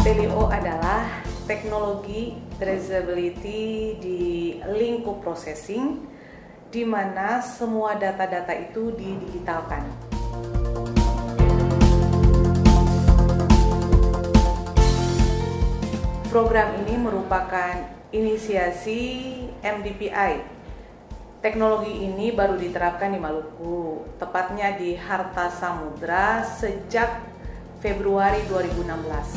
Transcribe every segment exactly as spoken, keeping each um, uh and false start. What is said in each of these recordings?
T L O adalah teknologi traceability di lingkup processing, di mana semua data-data itu didigitalkan. Program ini merupakan inisiasi M D P I. Teknologi ini baru diterapkan di Maluku, tepatnya di Harta Samudra sejak Februari dua ribu enam belas.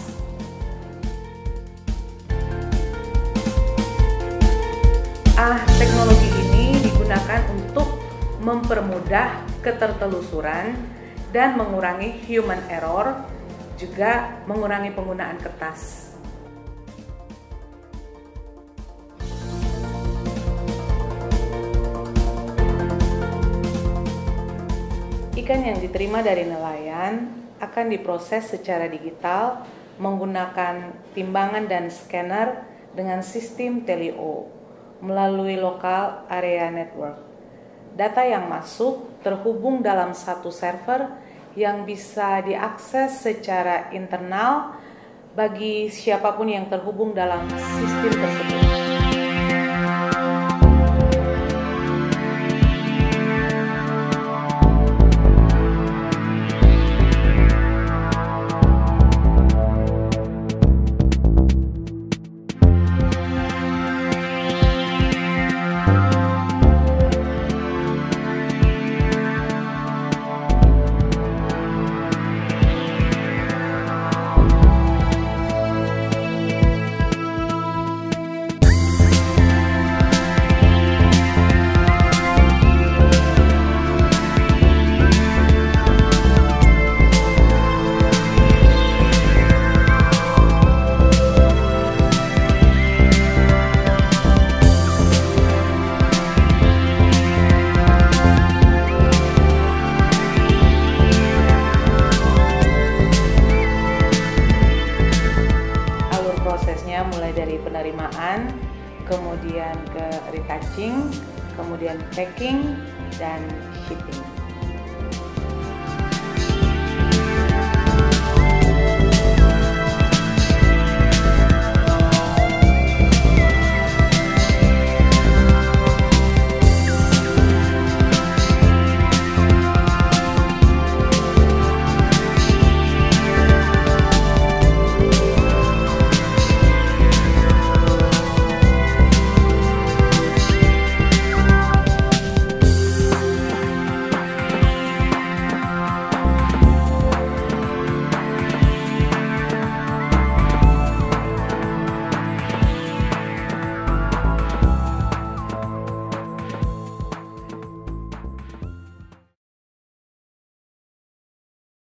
Ah, teknologi ini digunakan untuk mempermudah ketertelusuran dan mengurangi human error, juga mengurangi penggunaan kertas. Ikan yang diterima dari nelayan akan diproses secara digital menggunakan timbangan dan scanner dengan sistem T L O melalui Local Area Network. Data yang masuk terhubung dalam satu server yang bisa diakses secara internal bagi siapapun yang terhubung dalam sistem tersebut. Prosesnya mulai dari penerimaan, kemudian ke retouching, kemudian packing, dan shipping.